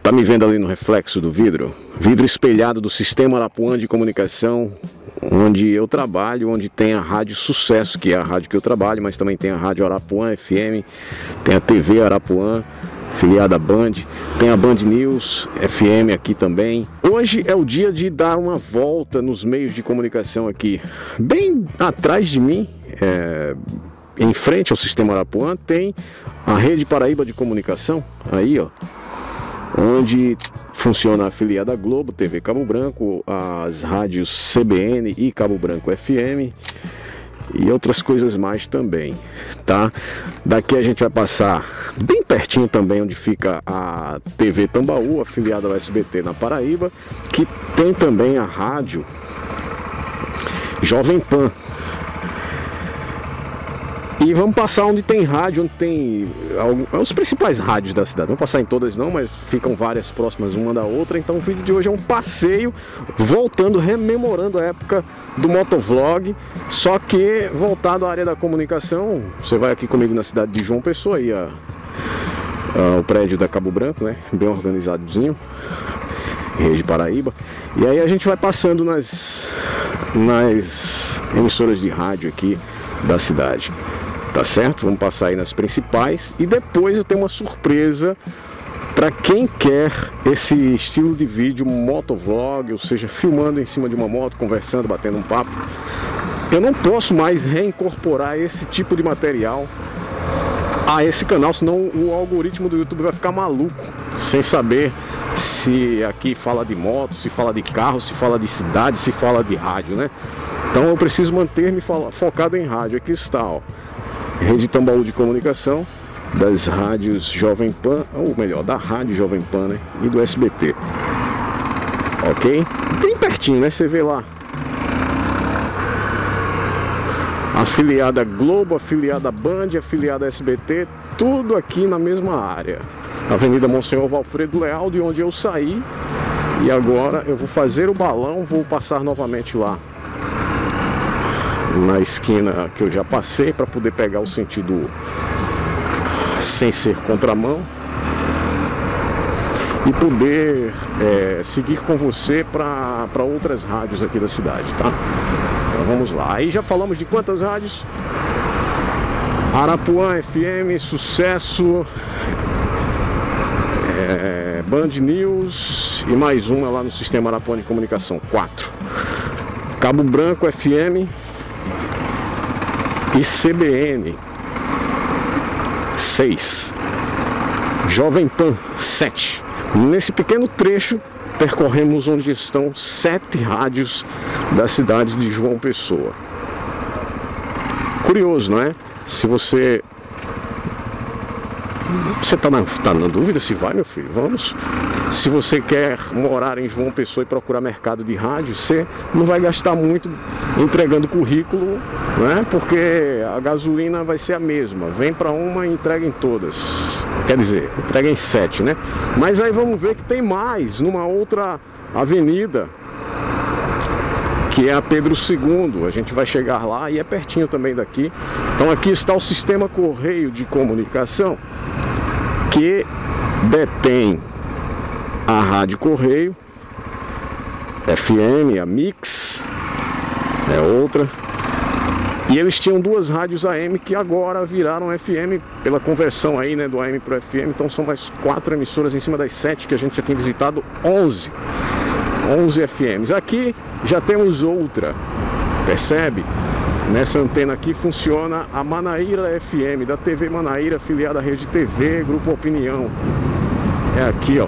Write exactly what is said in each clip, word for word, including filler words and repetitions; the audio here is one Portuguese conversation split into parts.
Tá me vendo ali no reflexo do vidro? Vidro espelhado do Sistema Arapuã de Comunicação, onde eu trabalho, onde tem a Rádio Sucesso, que é a rádio que eu trabalho, mas também tem a Rádio Arapuã F M, tem a T V Arapuã, filiada à Band, tem a Band News F M aqui também. Hoje é o dia de dar uma volta nos meios de comunicação aqui. Bem atrás de mim, é, em frente ao Sistema Arapuã, tem a Rede Paraíba de Comunicação, aí ó, onde funciona a afiliada Globo, T V Cabo Branco, as rádios C B N e Cabo Branco F M e outras coisas mais também, tá? Daqui a gente vai passar bem pertinho também onde fica a T V Tambaú, afiliada ao S B T na Paraíba, que tem também a rádio Jovem Pan. E vamos passar onde tem rádio, onde tem os principais rádios da cidade. Não vamos passar em todas não, mas ficam várias próximas uma da outra. Então o vídeo de hoje é um passeio, voltando, rememorando a época do motovlog, só que voltado à área da comunicação. Você vai aqui comigo na cidade de João Pessoa, aí a, a, o prédio da Cabo Branco, né? Bem organizadozinho, Rede Paraíba. E aí a gente vai passando nas, nas emissoras de rádio aqui da cidade. Tá certo? Vamos passar aí nas principais e depois eu tenho uma surpresa para quem quer esse estilo de vídeo motovlog, ou seja, filmando em cima de uma moto, conversando, batendo um papo. Eu não posso mais reincorporar esse tipo de material a esse canal, senão o algoritmo do YouTube vai ficar maluco, sem saber se aqui fala de moto, se fala de carro, se fala de cidade, se fala de rádio, né? Então eu preciso manter-me focado em rádio. Aqui está, ó, Rede Tambaú de Comunicação, das rádios Jovem Pan, ou melhor, da Rádio Jovem Pan, né? E do S B T. Ok? Bem pertinho, né? Você vê lá afiliada Globo, afiliada Band, afiliada S B T, tudo aqui na mesma área. Avenida Monsenhor Valfredo Leal, de onde eu saí. E agora eu vou fazer o balão, vou passar novamente lá na esquina que eu já passei, para poder pegar o sentido sem ser contramão e poder é, seguir com você para outras rádios aqui da cidade, tá? Então vamos lá. Aí já falamos de quantas rádios? Arapuã F M, Sucesso, é, Band News e mais uma lá no Sistema Arapuã de Comunicação, quatro. Cabo Branco F M e C B N, seis. Jovem Pan, sete. Nesse pequeno trecho percorremos onde estão sete rádios da cidade de João Pessoa. Curioso, não é? Se você Você tá na, tá na dúvida se vai, meu filho? Vamos. Se você quer morar em João Pessoa e procurar mercado de rádio, você não vai gastar muito entregando currículo, né? Porque a gasolina vai ser a mesma. Vem para uma e entrega em todas. Quer dizer, entrega em sete, né? Mas aí vamos ver que tem mais numa outra avenida, que é a Pedro segundo. A gente vai chegar lá e é pertinho também daqui. Então aqui está o Sistema Correio de Comunicação, que detém a Rádio Correio F M, a Mix é outra, e eles tinham duas rádios A M que agora viraram F M pela conversão aí, né, do A M para o F M. Então são mais quatro emissoras em cima das sete que a gente já tem visitado, onze onze F Ms. Aqui já temos outra, percebe? Nessa antena aqui funciona a Manaíra F M, da T V Manaíra, afiliada à Rede T V, Grupo Opinião. É aqui, ó.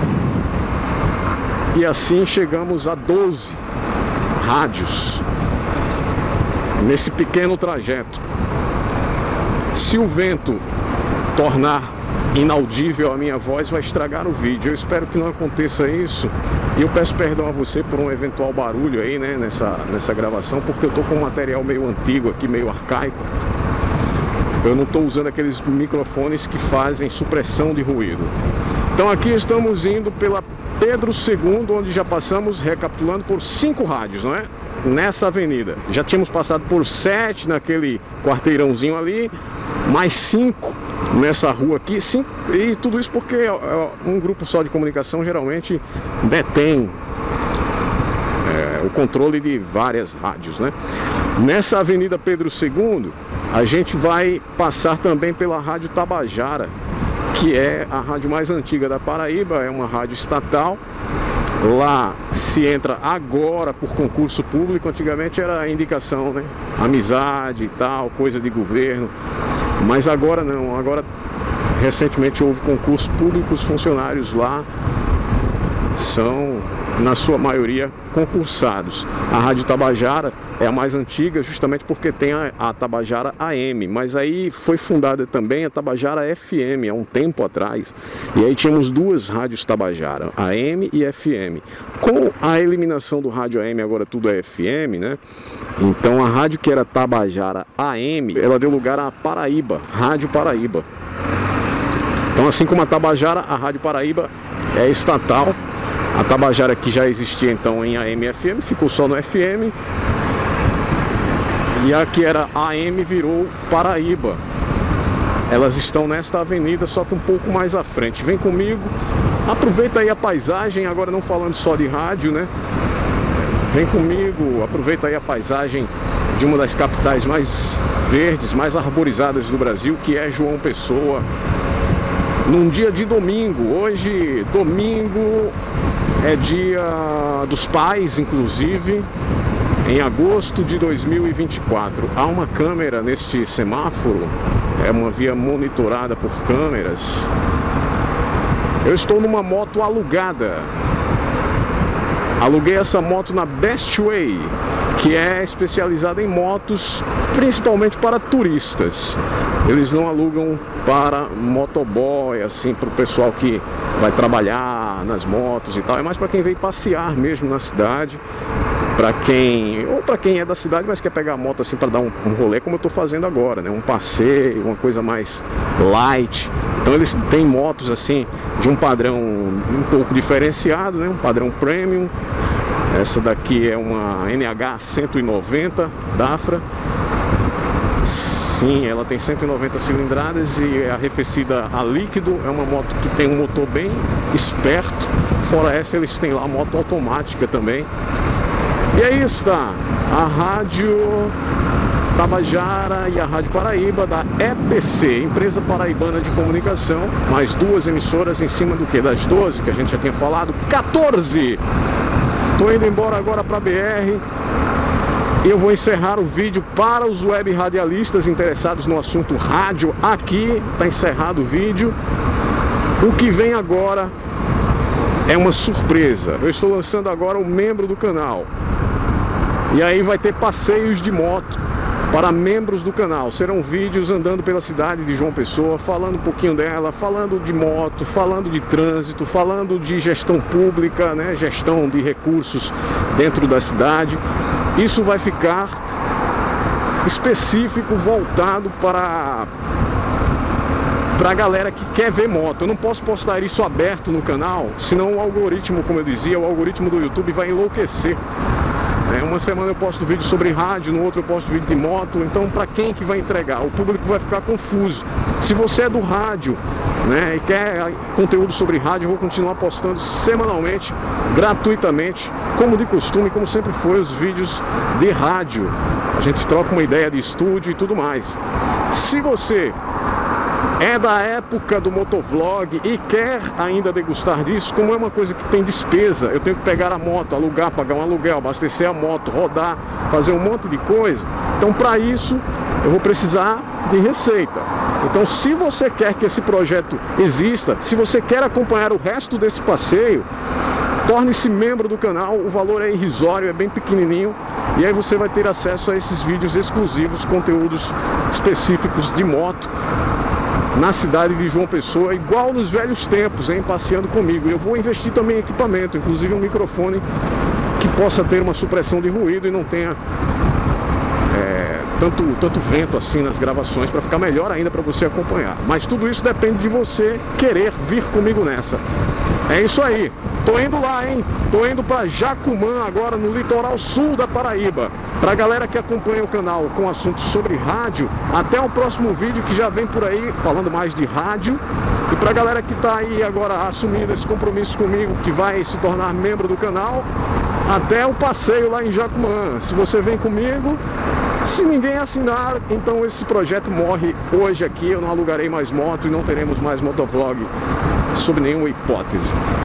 E assim chegamos a doze rádios nesse pequeno trajeto. Se o vento tornar inaudível a minha voz, vai estragar o vídeo. Eu espero que não aconteça isso. E eu peço perdão a você por um eventual barulho aí, né, nessa, nessa gravação, porque eu tô com um material meio antigo aqui, meio arcaico. Eu não estou usando aqueles microfones que fazem supressão de ruído. Então aqui estamos indo pela Pedro segundo, onde já passamos, recapitulando, por cinco rádios, não é? Nessa avenida. Já tínhamos passado por sete naquele quarteirãozinho ali, mais cinco nessa rua aqui, sim, e tudo isso porque um grupo só de comunicação geralmente detém é, o controle de várias rádios, né? Nessa Avenida Pedro segundo, a gente vai passar também pela Rádio Tabajara, que é a rádio mais antiga da Paraíba, é uma rádio estatal. Lá se entra agora por concurso público, antigamente era indicação, né? Amizade e tal, coisa de governo. Mas agora não, agora recentemente houve concurso público, os funcionários lá são, na sua maioria, concursados. A Rádio Tabajara é a mais antiga justamente porque tem a, a Tabajara A M, mas aí foi fundada também a Tabajara F M há um tempo atrás, e aí tínhamos duas rádios Tabajara, A M e F M. Com a eliminação do rádio A M, agora tudo é F M, né? Então a rádio que era Tabajara A M, ela deu lugar à Paraíba, Rádio Paraíba. Então, assim como a Tabajara, a Rádio Paraíba é estatal. A Tabajara, que já existia então em A M e F M, ficou só no F M. E a que era A M virou Paraíba. Elas estão nesta avenida, só que um pouco mais à frente. Vem comigo, aproveita aí a paisagem, agora não falando só de rádio, né? Vem comigo, aproveita aí a paisagem de uma das capitais mais verdes, mais arborizadas do Brasil, que é João Pessoa. Num dia de domingo, hoje, domingo, é dia dos pais, inclusive, em agosto de dois mil e vinte e quatro. Há uma câmera neste semáforo, é uma via monitorada por câmeras. Eu estou numa moto alugada. Aluguei essa moto na Bestway, que é especializada em motos, principalmente para turistas. Eles não alugam para motoboy, assim, para o pessoal que vai trabalhar nas motos e tal. É mais para quem veio passear mesmo na cidade, para quem, ou para quem é da cidade, mas quer pegar a moto assim para dar um, um rolê, como eu estou fazendo agora, né? Um passeio, uma coisa mais light. Então eles têm motos assim de um padrão um pouco diferenciado, né? Um padrão premium. Essa daqui é uma N H cento e noventa Dafra. Sim, ela tem cento e noventa cilindradas e é arrefecida a líquido. É uma moto que tem um motor bem esperto. Fora essa, eles têm lá a moto automática também. E aí está a Rádio Tabajara e a Rádio Paraíba da E P C, Empresa Paraibana de Comunicação. Mais duas emissoras em cima do que? Das doze, que a gente já tinha falado. quatorze! Estou indo embora agora para a B R. Eu vou encerrar o vídeo para os web radialistas interessados no assunto rádio. Aqui está encerrado o vídeo. O que vem agora é uma surpresa. Eu estou lançando agora o membro do canal. E aí vai ter passeios de moto para membros do canal. Serão vídeos andando pela cidade de João Pessoa, falando um pouquinho dela, falando de moto, falando de trânsito, falando de gestão pública, né? Gestão de recursos dentro da cidade. Isso vai ficar específico, voltado para para a galera que quer ver moto. Eu não posso postar isso aberto no canal, senão o algoritmo, como eu dizia, o algoritmo do YouTube vai enlouquecer. É, uma semana eu posto vídeo sobre rádio, no outro eu posto vídeo de moto. Então, para quem que vai entregar? O público vai ficar confuso. Se você é do rádio, né, e quer conteúdo sobre rádio, eu vou continuar postando semanalmente, gratuitamente, como de costume, como sempre foi, os vídeos de rádio. A gente troca uma ideia de estúdio e tudo mais. Se você é da época do motovlog e quer ainda degustar disso, como é uma coisa que tem despesa, eu tenho que pegar a moto, alugar, pagar um aluguel, abastecer a moto, rodar, fazer um monte de coisa. Então, para isso, eu vou precisar de receita. Então, se você quer que esse projeto exista, se você quer acompanhar o resto desse passeio, torne-se membro do canal. O valor é irrisório, é bem pequenininho, e aí você vai ter acesso a esses vídeos exclusivos, conteúdos específicos de moto na cidade de João Pessoa, igual nos velhos tempos, hein, passeando comigo. Eu vou investir também em equipamento, inclusive um microfone que possa ter uma supressão de ruído e não tenha é, tanto, tanto vento assim nas gravações, para ficar melhor ainda para você acompanhar. Mas tudo isso depende de você querer vir comigo nessa. É isso aí, tô indo lá, hein? Tô indo para Jacumã agora, no litoral sul da Paraíba. Pra galera que acompanha o canal com assuntos sobre rádio, até o próximo vídeo que já vem por aí falando mais de rádio. E pra galera que tá aí agora assumindo esse compromisso comigo, que vai se tornar membro do canal, até o passeio lá em Jacumã. Se você vem comigo, se ninguém assinar, então esse projeto morre hoje aqui. Eu não alugarei mais moto e não teremos mais motovlog sob nenhuma hipótese.